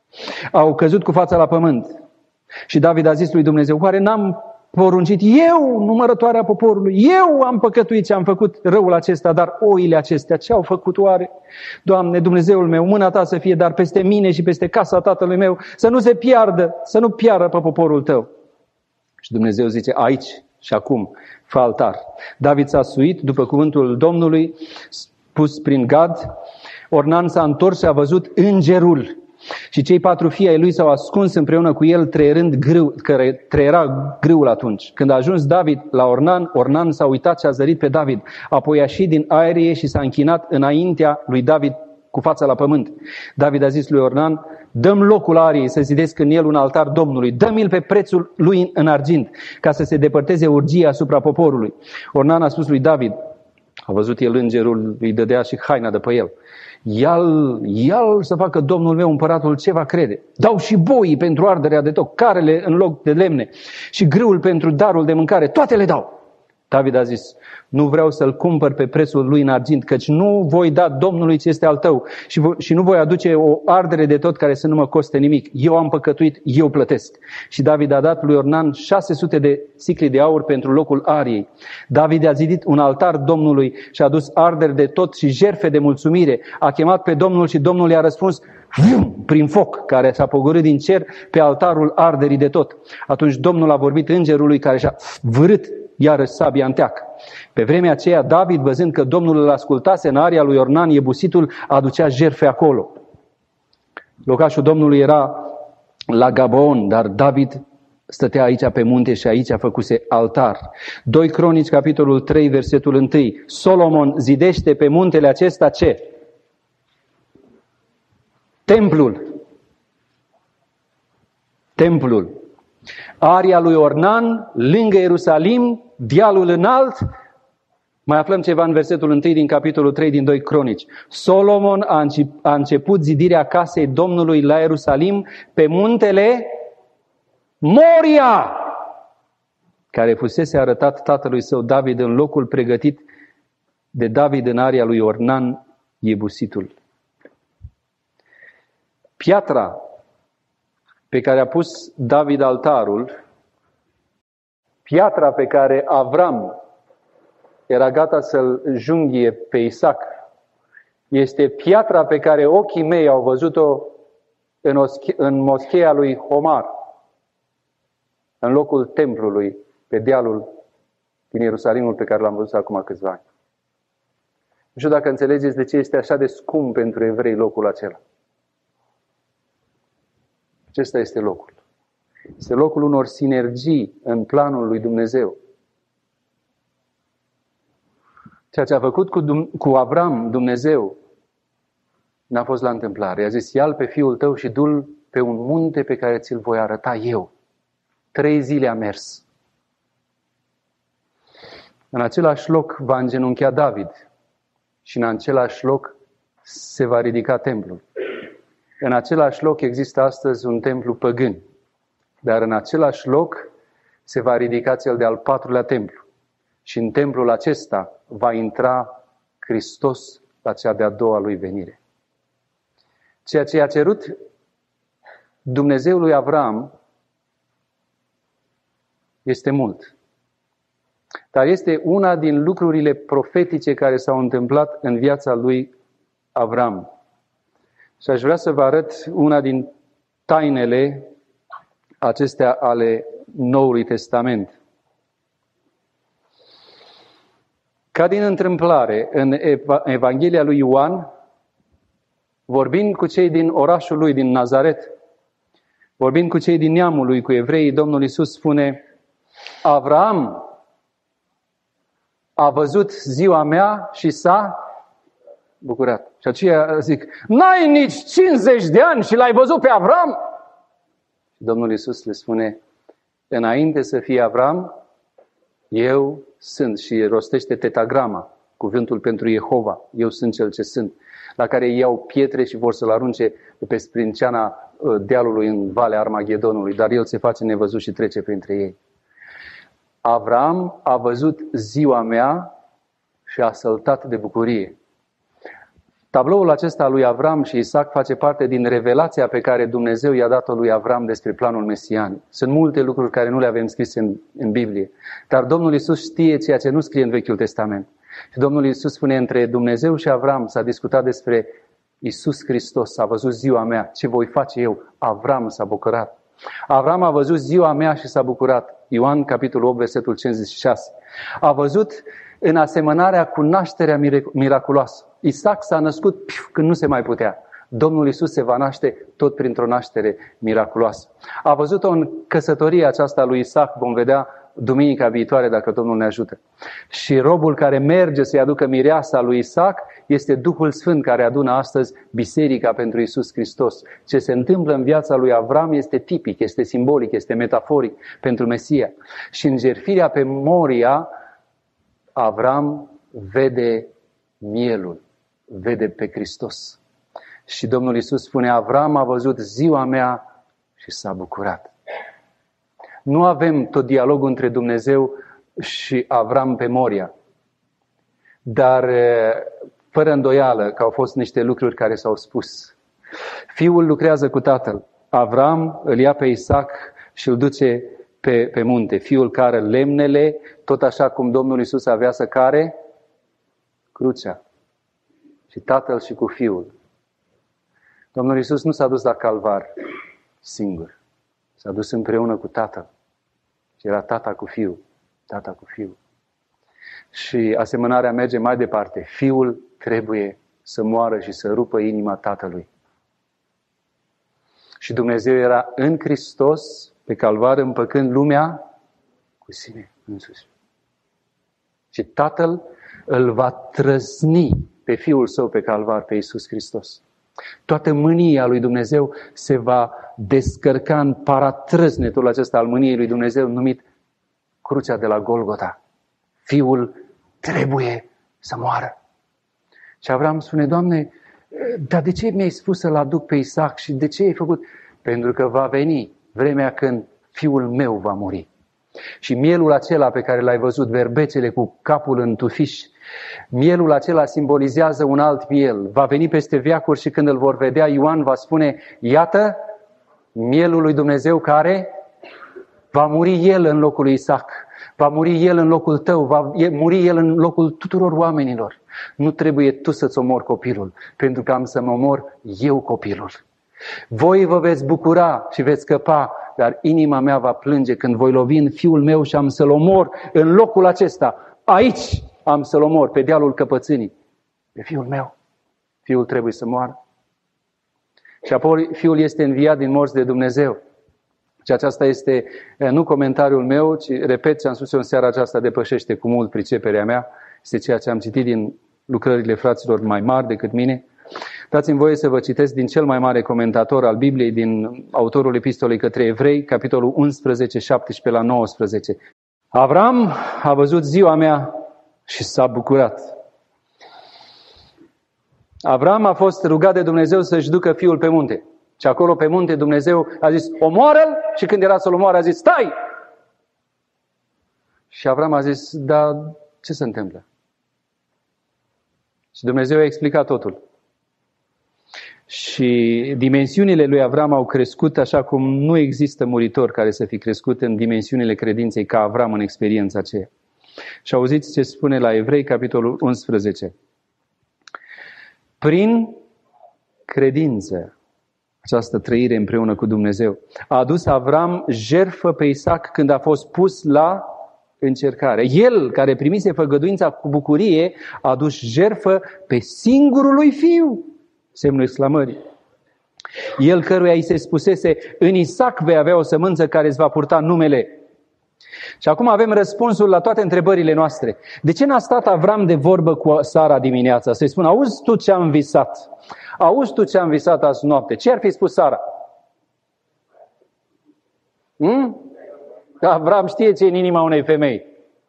au căzut cu fața la pământ. Și David a zis lui Dumnezeu, oare n-am poruncit eu, numărătoarea poporului, eu am păcătuit și am făcut răul acesta, dar oile acestea ce au făcut oare? Doamne, Dumnezeul meu, mâna ta să fie dar peste mine și peste casa tatălui meu, să nu se piardă, să nu piară pe poporul tău. Și Dumnezeu zice, aici și acum, fă altar. David s-a suit după cuvântul Domnului, spus prin Gad, Ornan s-a întors și a văzut îngerul. Și cei patru fii ai lui s-au ascuns împreună cu el, treierând grâu, care treiera grâul atunci. Când a ajuns David la Ornan, Ornan s-a uitat și a zărit pe David. Apoi a ieșit din aerie și s-a închinat înaintea lui David cu fața la pământ. David a zis lui Ornan, dă-mi locul ariei să zidesc în el un altar Domnului, dă-mi-l pe prețul lui în argint, ca să se depărteze urgia asupra poporului. Ornan a spus lui David, a văzut el îngerul, îi dădea și haina de pe el. Ia-l, ia-l să facă Domnul meu împăratul ce va crede. Dau și boii pentru arderea de tot, carele în loc de lemne și grâul pentru darul de mâncare, toate le dau. David a zis, nu vreau să-l cumpăr pe prețul lui în argint, căci nu voi da Domnului ce este al tău și, vo- și nu voi aduce o ardere de tot care să nu mă coste nimic. Eu am păcătuit, eu plătesc. Și David a dat lui Ornan șase sute de sicli de aur pentru locul ariei. David a zidit un altar Domnului și a adus arderi de tot și jertfe de mulțumire. A chemat pe Domnul și Domnul i-a răspuns prin foc care s-a pogorât din cer pe altarul arderii de tot. Atunci Domnul a vorbit îngerului care și-a vârât iarăși sabia în teac. Pe vremea aceea, David, văzând că Domnul îl ascultase în area lui Ornan Iebusitul, aducea jertfe acolo. Locașul Domnului era la Gabaon, dar David stătea aici pe munte și aici a făcuse altar. doi Cronici, capitolul trei, versetul unu. Solomon zidește pe muntele acesta ce? Templul. Templul. Aria lui Ornan, lângă Ierusalim, dealul înalt. Mai aflăm ceva în versetul unu din capitolul trei din doi Cronici. Solomon a început zidirea casei Domnului la Ierusalim pe muntele Moria, care fusese arătat tatălui său David în locul pregătit de David în aria lui Ornan Iebusitul. Piatra pe care a pus David altarul, piatra pe care Avram era gata să-l junghie pe Isaac, este piatra pe care ochii mei au văzut-o în, în moscheea lui Homar, în locul templului, pe dealul din Ierusalimul pe care l-am văzut acum câțiva ani. Nu știu dacă înțelegeți de ce este așa de scump pentru evrei locul acela. Acesta este locul. Este locul unor sinergii în planul lui Dumnezeu. Ceea ce a făcut cu, cu Avram Dumnezeu n-a fost la întâmplare. I-a zis, ia-l pe fiul tău și du-l pe un munte pe care ți-l voi arăta eu. Trei zile a mers. În același loc va îngenunchea David și în același loc se va ridica templul. În același loc există astăzi un templu păgân, dar în același loc se va ridica cel de-al patrulea templu. Și în templul acesta va intra Hristos la cea de-a doua lui venire. Ceea ce a cerut Dumnezeul lui Avram este mult. Dar este una din lucrurile profetice care s-au întâmplat în viața lui Avram. Și aș vrea să vă arăt una din tainele acestea ale Noului Testament. Ca din întâmplare, în Evanghelia lui Ioan, vorbind cu cei din orașul lui, din Nazaret, vorbind cu cei din neamul lui, cu evreii, Domnul Iisus spune, Avram a văzut ziua mea și s-a bucurat. Și aceia zic, n-ai nici cincizeci de ani și l-ai văzut pe Avram? Și Domnul Iisus le spune, înainte să fie Avram, eu sunt, și rostește tetagrama, cuvântul pentru Jehova, eu sunt cel ce sunt, la care iau pietre și vor să-l arunce pe sprinceana dealului în Valea Armagedonului, dar el se face nevăzut și trece printre ei. Avram a văzut ziua mea și a săltat de bucurie. Tabloul acesta lui Avram și Isaac face parte din revelația pe care Dumnezeu i-a dat-o lui Avram despre planul mesianic. Sunt multe lucruri care nu le avem scrise în, în Biblie, dar Domnul Iisus știe ceea ce nu scrie în Vechiul Testament. Și Domnul Iisus spune, între Dumnezeu și Avram s-a discutat despre Iisus Hristos, a văzut ziua mea, ce voi face eu? Avram s-a bucurat. Avram a văzut ziua mea și s-a bucurat. Ioan, capitolul opt, versetul cincizeci și șase. A văzut în asemănarea cu nașterea miraculoasă. Isaac s-a născut piu, când nu se mai putea. Domnul Iisus se va naște tot printr-o naștere miraculoasă. A văzut-o în căsătoria aceasta lui Isaac, vom vedea duminica viitoare dacă Domnul ne ajută. Și robul care merge să-i aducă mireasa lui Isaac este Duhul Sfânt care adună astăzi biserica pentru Iisus Hristos. Ce se întâmplă în viața lui Avram este tipic, este simbolic, este metaforic pentru Mesia. Și în jertfirea pe Moria, Avram vede mielul, vede pe Hristos. Și Domnul Iisus spune, Avram a văzut ziua mea și s-a bucurat. Nu avem tot dialogul între Dumnezeu și Avram pe Moria, dar fără îndoială că au fost niște lucruri care s-au spus. Fiul lucrează cu tatăl. Avram îl ia pe Isaac și îl duce pe, pe munte. Fiul care lemnele, tot așa cum Domnul Iisus avea să care crucea. Și tatăl și cu fiul. Domnul Iisus nu s-a dus la calvar singur. S-a dus împreună cu tatăl. Și era tata cu fiul. Tata cu fiul. Și asemănarea merge mai departe. Fiul trebuie să moară și să rupă inima tatălui. Și Dumnezeu era în Hristos, pe calvar, împăcând lumea cu sine însuși. Și Tatăl îl va trăzni pe Fiul Său pe calvar, pe Iisus Hristos. Toată mânia lui Dumnezeu se va descărca în paratrăznetul acesta al mâniei lui Dumnezeu, numit crucea de la Golgota. Fiul trebuie să moară. Și Avram spune, Doamne, dar de ce mi-ai spus să-l aduc pe Isaac și de ce ai făcut? Pentru că va veni vremea când fiul meu va muri. Și mielul acela pe care l-ai văzut, verbecele cu capul în tufiș, mielul acela simbolizează un alt miel. Va veni peste veacuri și când îl vor vedea, Ioan va spune, iată, mielul lui Dumnezeu care va muri el în locul lui Isaac. Va muri el în locul tău, va muri el în locul tuturor oamenilor. Nu trebuie tu să-ți omori copilul, pentru că am să mă omor eu copilul. Voi vă veți bucura și veți scăpa, dar inima mea va plânge când voi lovi în fiul meu și am să-l omor în locul acesta. Aici am să-l omor, pe dealul căpățânii. Pe fiul meu. Fiul trebuie să moară. Și apoi fiul este înviat din morți de Dumnezeu. Și aceasta este nu comentariul meu, ci, repet ce am spus eu în seara aceasta, depășește cu mult priceperea mea. Este ceea ce am citit din lucrările fraților mai mari decât mine. Dați-mi voie să vă citesc din cel mai mare comentator al Bibliei, din autorul epistolei către evrei, capitolul unsprezece, șaptesprezece la nouăsprezece. Avram a văzut ziua mea și s-a bucurat. Avram a fost rugat de Dumnezeu să-și ducă fiul pe munte. Și acolo pe munte Dumnezeu a zis, omoară-l, și când era să-l omoare a zis, stai! Și Avram a zis, dar ce se întâmplă? Și Dumnezeu a explicat totul. Și dimensiunile lui Avram au crescut așa cum nu există muritor care să fi crescut în dimensiunile credinței ca Avram în experiența aceea. Și auziți ce spune la Evrei, capitolul unsprezece. Prin credință, această trăire împreună cu Dumnezeu, a adus Avram jertfă pe Isaac când a fost pus la încercare. El, care primise făgăduința cu bucurie, a adus jertfă pe singurul lui fiu, semnul exclamării. El căruia îi se spusese, în Isaac vei avea o sămânță care îți va purta numele. Și acum avem răspunsul la toate întrebările noastre. De ce n-a stat Avram de vorbă cu Sara dimineața? Să-i spună, auzi tu ce am visat? Auzi tu ce am visat azi noapte? Ce ar fi spus Sara? Hmm? Avram știe ce e în inima unei femei.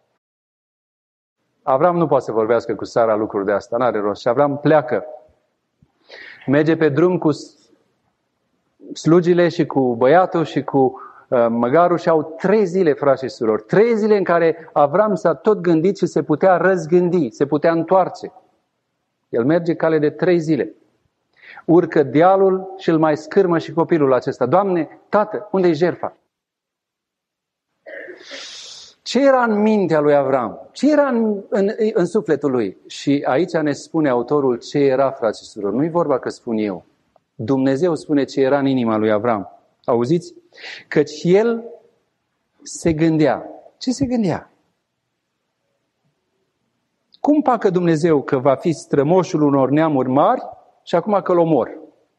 Avram nu poate să vorbească cu Sara lucruri de asta, n-are rost. Și Avram pleacă. Merge pe drum cu slugile și cu băiatul și cu uh, măgarul și au trei zile, frați și surori. Trei zile în care Avram s-a tot gândit și se putea răzgândi, se putea întoarce. El merge cale de trei zile. Urcă dealul și îl mai scârmă și copilul acesta. Doamne, tată, unde-i jertfa? Ce era în mintea lui Avram? Ce era în, în, în sufletul lui? Și aici ne spune autorul ce era, frați și surori. Nu-i vorba că spun eu. Dumnezeu spune ce era în inima lui Avram. Auziți? Căci el se gândea. Ce se gândea? Cum pacă Dumnezeu că va fi strămoșul unor neamuri mari și acum că-l omor?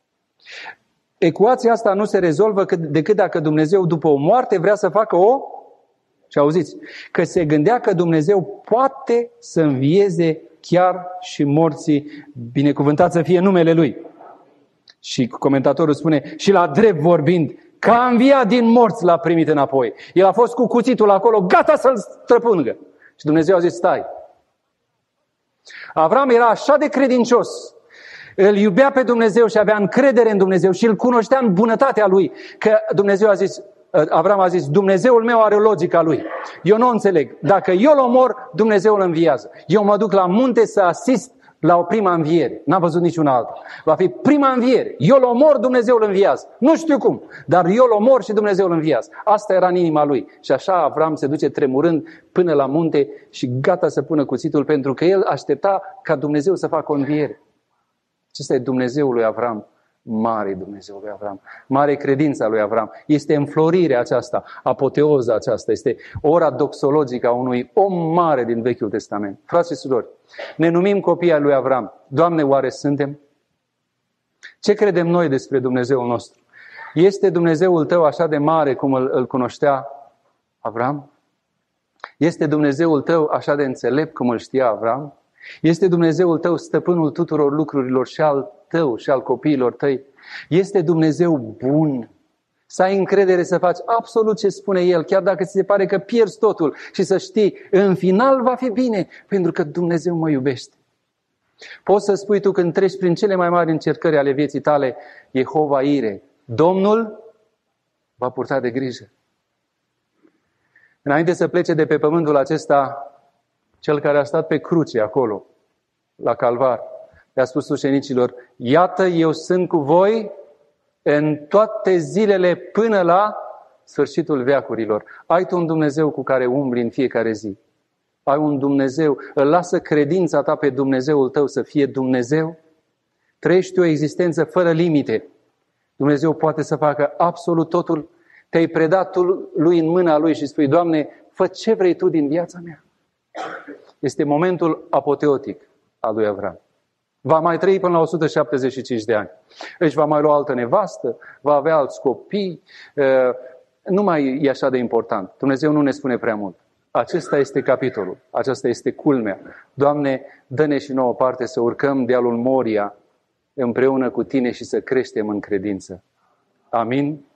Ecuația asta nu se rezolvă decât dacă Dumnezeu după o moarte vrea să facă o... Și auziți, că se gândea că Dumnezeu poate să învieze chiar și morții, binecuvântat să fie numele Lui. Și comentatorul spune, și la drept vorbind, că a înviat din morți l-a primit înapoi. El a fost cu cuțitul acolo, gata să-l străpângă. Și Dumnezeu a zis, stai. Avram era așa de credincios, îl iubea pe Dumnezeu și avea încredere în Dumnezeu și îl cunoștea în bunătatea Lui, că Dumnezeu a zis, Avram a zis, Dumnezeul meu are logica lui. Eu nu înțeleg. Dacă eu îl omor, Dumnezeu îl înviază. Eu mă duc la munte să asist la o prima înviere. N-am văzut niciuna alta. Va fi prima înviere. Eu îl omor, Dumnezeu îl înviază. Nu știu cum, dar eu îl omor și Dumnezeu îl înviază. Asta era în inima lui. Și așa Avram se duce tremurând până la munte și gata să pună cuțitul, pentru că el aștepta ca Dumnezeu să facă o înviere. Acesta e Dumnezeul lui Avram. Mare Dumnezeu lui Avram, mare credința lui Avram. Este înflorirea aceasta, apoteoza aceasta, este ora doxologică a unui om mare din Vechiul Testament. Frați și surori, ne numim copii ai lui Avram. Doamne, oare suntem? Ce credem noi despre Dumnezeul nostru? Este Dumnezeul tău așa de mare cum îl, îl cunoștea Avram? Este Dumnezeul tău așa de înțelept cum îl știa Avram? Este Dumnezeul tău stăpânul tuturor lucrurilor și al tău și al copiilor tăi? Este Dumnezeu bun? Să ai încredere să faci absolut ce spune El, chiar dacă ți se pare că pierzi totul, și să știi, în final va fi bine, pentru că Dumnezeu mă iubește. Poți să spui tu când treci prin cele mai mari încercări ale vieții tale, Jehova Ire, Domnul va purta de grijă. Înainte să plece de pe pământul acesta, Cel care a stat pe cruce acolo, la Calvar, le-a spus ucenicilor, iată, eu sunt cu voi în toate zilele până la sfârșitul veacurilor. Ai tu un Dumnezeu cu care umbli în fiecare zi. Ai un Dumnezeu, îl lasă credința ta pe Dumnezeul tău să fie Dumnezeu. Trăiești o existență fără limite. Dumnezeu poate să facă absolut totul. Te-ai predat tu lui în mâna lui și spui, Doamne, fă ce vrei tu din viața mea. Este momentul apoteotic al lui Avram. Va mai trăi până la o sută șaptezeci și cinci de ani. Își va mai lua altă nevastă, va avea alți copii, nu mai e așa de important. Dumnezeu nu ne spune prea mult. Acesta este capitolul, aceasta este culmea. Doamne, dă-ne și nouă parte să urcăm dealul Moria împreună cu Tine și să creștem în credință. Amin.